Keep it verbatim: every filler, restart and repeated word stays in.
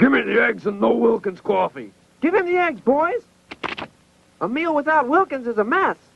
Give me the eggs and no Wilkins coffee. Give him the eggs, boys. A meal without Wilkins is a mess.